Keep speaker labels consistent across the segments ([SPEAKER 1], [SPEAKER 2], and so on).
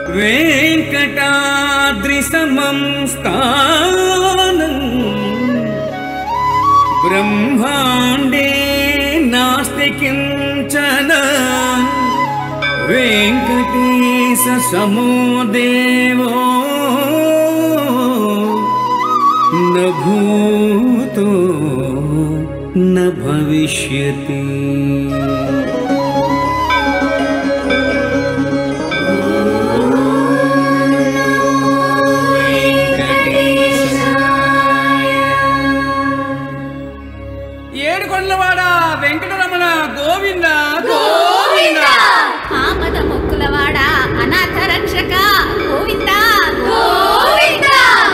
[SPEAKER 1] वेंकटाद्रि समं स्थानं ब्रह्मांडे नास्ति किंचन वेंकटेश समो देवो न भूतो न भविष्यति।
[SPEAKER 2] ఏడుకొండలవాడ వెంకటరమణ గోవింద గోవింద,
[SPEAKER 3] ఆపద మొక్కులవాడ అనాథ రక్షక గోవింద గోవింద.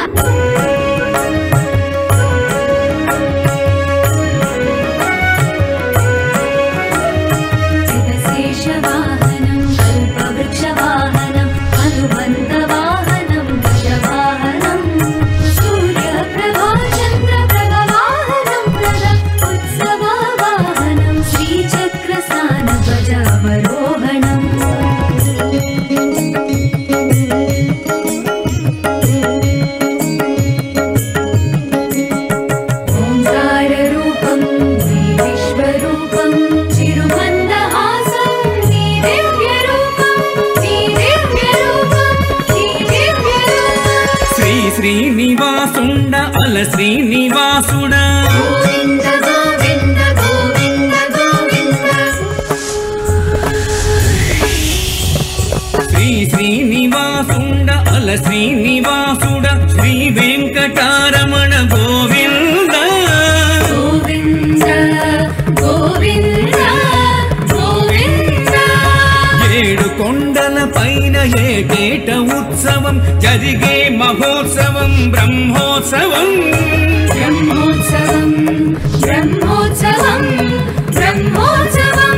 [SPEAKER 4] శేషవాహనం కల్పవృక్షవాహనం హనుమంతవాహనం గజవాహనం సూర్యప్రభా చంద్రప్రభవాహనం ప్రద ఉత్సవవాహనం శ్రీచక్రస్నాన ధ్వజావరోహణం. ఓంకారరూపం విశ్వరూపం చిరుమందహాసం నీ దివ్యరూపం నీ దివ్యరూపం నీ దివ్యరూపం.
[SPEAKER 1] శ్రీ శ్రీనివాసుండ అల శ్రీనివాసుడ
[SPEAKER 4] గోవింద గోవింద గోవింద గోవింద.
[SPEAKER 1] శ్రీ శ్రీనివాసుండ అల శ్రీనివాసుడ శ్రీ వెంకటారమణ గోవింద
[SPEAKER 4] గోవింద గోవింద గోవింద.
[SPEAKER 1] ఏడు కొండల పైన ఏకేట ఉత్సవం జరిగే మహోత్సవం బ్రహ్మోత్సవం.
[SPEAKER 4] బ్రహ్మోత్సవం బ్రహ్మోత్సవం బ్రహ్మోత్సవం.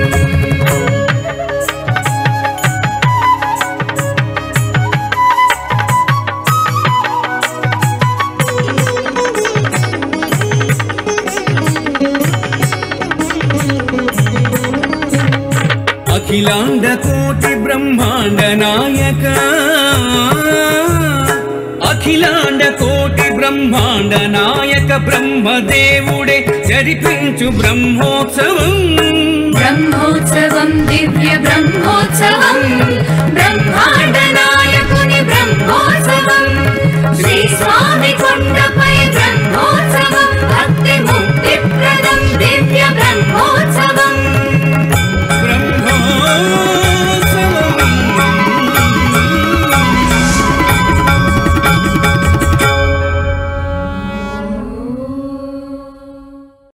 [SPEAKER 1] అఖిలాండ కోటి బ్రహ్మాండ నాయక అఖిలాండ కోటి బ్రహ్మాండ నాయక బ్రహ్మదేవుడే జరిపించు బ్రహ్మోత్సవం.
[SPEAKER 4] బ్రహ్మోత్సవం దివ్య బ్రహ్మ